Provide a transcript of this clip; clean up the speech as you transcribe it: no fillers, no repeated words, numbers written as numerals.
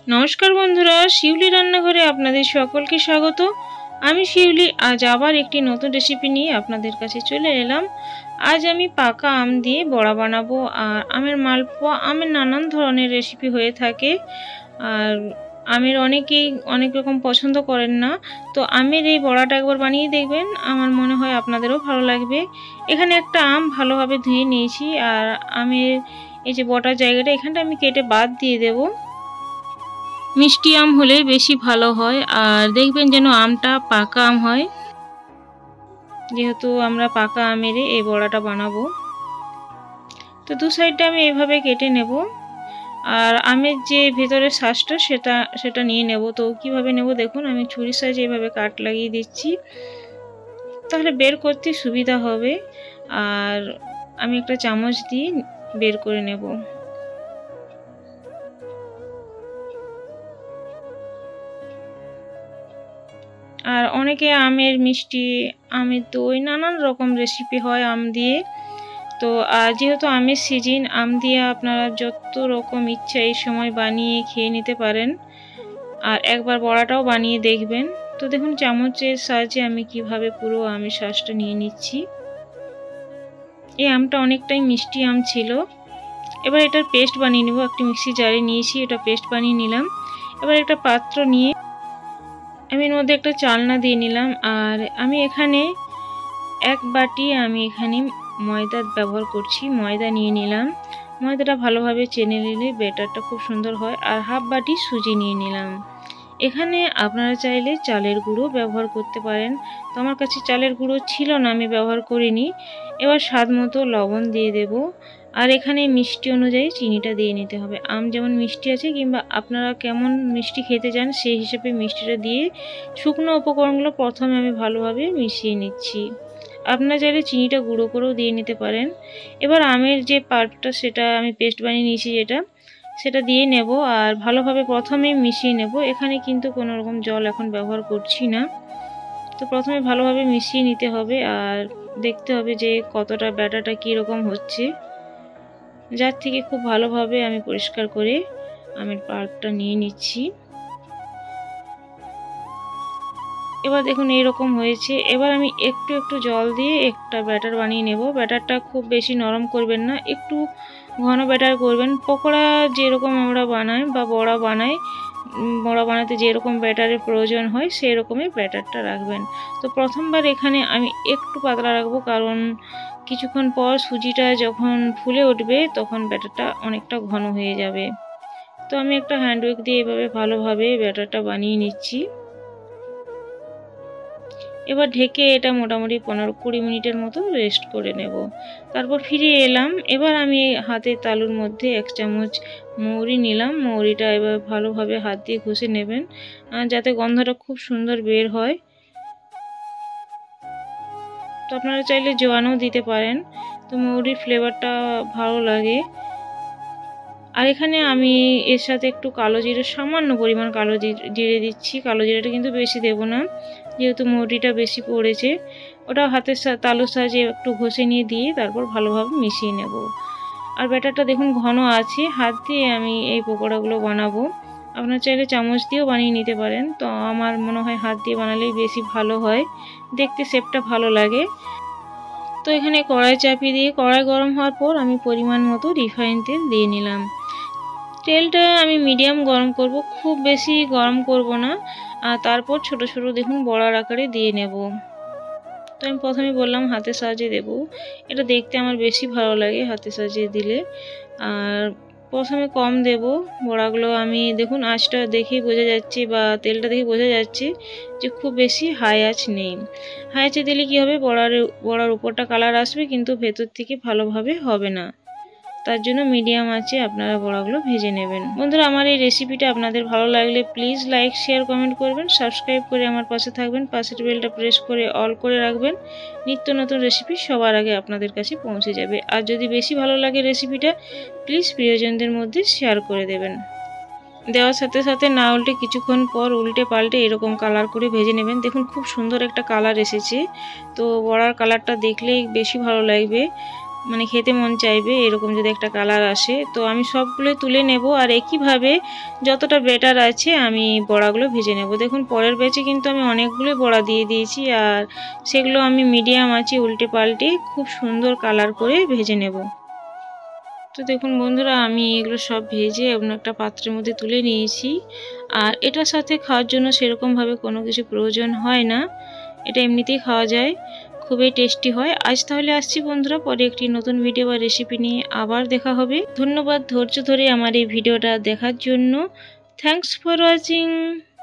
নমস্কার বন্ধুরা, শিউলি রান্নাঘরে আপনাদের সকলকে স্বাগত। আমি শিউলি আজ আবার একটি নতুন রেসিপি নিয়ে আপনাদের কাছে চলে এলাম। আজ আমি পাকা আম দিয়ে বড়া বানাবো। আর আমের মালপোয়া, আমের নানান ধরনের রেসিপি হয়ে থাকে। আর আমের অনেকেই অনেক রকম পছন্দ করেন না, তো আমের এই বড়াটা একবার বানিয়ে দেখবেন, আমার মনে হয় আপনাদেরও ভালো লাগবে। এখানে একটা আম ভালোভাবে ধুয়ে নিয়েছি, আর আমের এই যে বটার জায়গাটা এখানটা আমি কেটে বাদ দিয়ে দেবো। মিষ্টি আম হলে বেশি ভালো হয়, আর দেখবেন যেন আমটা পাকা আম হয়, যেহেতু আমরা পাকা আমের এই বড়াটা বানাবো। তো দু সাইডটা আমি এইভাবে কেটে নেব, আর আমের যে ভেতরের শাঁসটা সেটা নিয়ে নেব। তো কিভাবে নেব দেখুন, আমি ছুরির সাহায্যে এইভাবে কাট লাগিয়ে দিচ্ছি, তাহলে বের করতে সুবিধা হবে। আর আমি একটা চামচ দিয়ে বের করে নেব। আর অনেকে আমের মিষ্টি, আমের দই, নানান রকম রেসিপি হয় আম দিয়ে। তো যেহেতু আমের সিজন, আম দিয়ে আপনারা যত রকম ইচ্ছা এই সময় বানিয়ে খেয়ে নিতে পারেন। আর একবার বড়াটাও বানিয়ে দেখবেন। তো দেখুন চামচের সাহায্যে আমি কিভাবে পুরো আমের শাঁসটা নিয়ে নিচ্ছি। এই আমটা অনেকটাই মিষ্টি আম ছিল। এবার এটার পেস্ট বানিয়ে নেব। একটি মিক্সি জারে নিয়েছি, এটা পেস্ট বানিয়ে নিলাম। এবার একটা পাত্র নিয়ে আমি এর মধ্যে একটা চালনা দিয়ে নিলাম। আর আমি এখানে এক বাটি ময়দা ব্যবহার করছি। ময়দা নিয়ে নিলাম। ময়দাটা ভালোভাবে চেনে নিলে ব্যাটারটা খুব সুন্দর হয়। আর হাফ বাটি সুজি নিয়ে নিলাম। এখানে আপনারা চাইলে চালের গুঁড়ো ব্যবহার করতে পারেন, তো আমার কাছে চালের গুঁড়ো ছিল না, আমি ব্যবহার করিনি। এবার স্বাদ মতো লবণ দিয়ে দেব। আর এখানে মিষ্টি অনুযায়ী চিনিটা দিয়ে নিতে হবে। আম যেমন মিষ্টি আছে, কিংবা আপনারা কেমন মিষ্টি খেতে চান সেই হিসেবে মিষ্টিটা দিয়ে শুকনো উপকরণগুলো প্রথমে আমি ভালোভাবে মিশিয়ে নিচ্ছি। আপনারা চাইলে চিনিটা গুঁড়ো করেও দিয়ে নিতে পারেন। এবার আমের যে পাল্পটা, সেটা আমি পেস্ট বানিয়ে নিয়েছি সেটা দিয়ে নেব। আর ভালোভাবে প্রথমে মিশিয়ে নেব। এখানে কিন্তু কোনো রকম জল এখন ব্যবহার করছি না। তো প্রথমে ভালোভাবে মিশিয়ে নিতে হবে, আর দেখতে হবে যে কতটা ব্যাটারটা কীরকম হচ্ছে, যার থেকে খুব ভালোভাবে আমি পরিষ্কার করে আমের পাল্পটা নিয়ে নিচ্ছি। এবার দেখুন এইরকম হয়েছে। এবার আমি একটু একটু জল দিয়ে একটা ব্যাটার বানিয়ে নেব। ব্যাটারটা খুব বেশি নরম করবেন না, একটু ঘন ব্যাটার করবেন। পকোড়া যেরকম আমরা বানাই বা বড়া বানাতে যেরকম ব্যাটারের প্রয়োজন হয় সেই রকমই ব্যাটারটা রাখবেন। তো প্রথমবার এখানে আমি একটু পাতলা রাখবো, কারণ কিছুক্ষণ পর সুজিটা যখন ফুলে উঠবে তখন ব্যাটারটা অনেকটা ঘন হয়ে যাবে। তো আমি একটা হ্যান্ড উইক দিয়ে এভাবে ভালোভাবে ব্যাটারটা বানিয়ে নিচ্ছি। এবার ঢেকে এটা মোটামুটি 15-20 মিনিটের মতো রেস্ট করে নেব। তারপর ফিরে এলাম। এবার আমি হাতের তালুর মধ্যে 1 চামচ মৌরি নিলাম। মৌরিটা এবার ভালোভাবে হাত দিয়ে ঘষে নেবেন, যাতে গন্ধটা খুব সুন্দর বের হয়। তো আপনারা চাইলে জোয়ানও দিতে পারেন, তো মৌরির ফ্লেভারটা ভালো লাগে। আর এখানে আমি এর সাথে একটু কালো জিরে, সামান্য পরিমাণ কালো জিরে দিচ্ছি। কালো জিরেটা কিন্তু বেশি দেব না, যেহেতু মৌরিটা বেশি পড়েছে। ওটা হাতের তালুর সাহায্যে একটু ঘষে নিয়ে দিয়ে তারপর ভালোভাবে মিশিয়ে নেব। আর ব্যাটারটা দেখুন ঘন আছে। হাত দিয়ে আমি এই পকোড়াগুলো বানাবো। আপনারা চাইলে চামচ দিয়েও বানিয়ে নিতে পারেন, তো আমার মনে হয় হাত দিয়ে বানালেই বেশি ভালো হয়, দেখতে শেপটা ভালো লাগে। তো এখানে কড়াই চাপিয়ে দিয়ে কড়াই গরম হওয়ার পর আমি পরিমাণ মতো রিফাইন তেল দিয়ে নিলাম। তেলটা আমি মিডিয়াম গরম করব, খুব বেশি গরম করব না। আর তারপর ছোট ছোট দেখুন বড়ার আকারে দিয়ে নেব। তো আমি প্রথমে বললাম হাতের সাহায্যে দেব, এটা দেখতে আমার বেশি ভালো লাগে হাতের সাহায্যে দিলে। আর প্রথমে কম দেব বড়াগুলো। আমি দেখুন আঁচটা দেখেই বোঝা যাচ্ছে, বা তেলটা দেখে বোঝা যাচ্ছে যে খুব বেশি হাই আঁচ নেই। হাই আঁচে দিলে কী হবে, বড়ার উপরটা কালার আসবে কিন্তু ভেতর থেকে ভালোভাবে হবে না। তার জন্য মিডিয়াম আঁচে আপনারা বড়াগুলো ভেজে নেবেন। বন্ধুরা, আমার এই রেসিপিটা আপনাদের ভালো লাগলে প্লিজ লাইক, শেয়ার, কমেন্ট করবেন। সাবস্ক্রাইব করে আমার পাশে থাকবেন। পাশের বেলটা প্রেস করে অল করে রাখবেন। নিত্য নতুন রেসিপি সবার আগে আপনাদের কাছে পৌঁছে যাবে। আর যদি বেশি ভালো লাগে রেসিপিটা, প্লিজ প্রিয়জনদের মধ্যে শেয়ার করে দেবেন। দেওয়ার সাথে সাথে না উল্টে কিছুক্ষণ পর উল্টে পাল্টে এরকম কালার করে ভেজে নেবেন। দেখুন খুব সুন্দর একটা কালার এসেছে। তো বড়ার কালারটা দেখলেই বেশি ভালো লাগবে। মানে খেতে মন চাইবে এরকম যদি একটা কালার আসে। তো আমি সবগুলো তুলে নেব আর একইভাবে যতটা ব্যাটার আছে আমি বড়াগুলো ভেজে নেব। দেখুন পরের ব্যাচে কিন্তু আমি অনেকগুলো বড়া দিয়ে দিয়েছি আর সেগুলো আমি মিডিয়াম আঁচে উল্টে পাল্টে খুব সুন্দর কালার করে ভেজে নেব। তো দেখুন বন্ধুরা, আমি এগুলো সব ভেজে অন্য একটা পাত্রের মধ্যে তুলে নিয়েছি। আর এটার সাথে খাওয়ার জন্য সেরকমভাবে কোনো কিছু প্রয়োজন হয় না, এটা এমনিতেই খাওয়া যায়, খুবই টেস্টি হয়। আজ তাহলে আসছি বন্ধুরা, পরে একটি নতুন ভিডিও বা রেসিপি নিয়ে আবার দেখা হবে। ধন্যবাদ ধৈর্য ধরে আমার এই ভিডিওটা দেখার জন্য। Thanks for watching.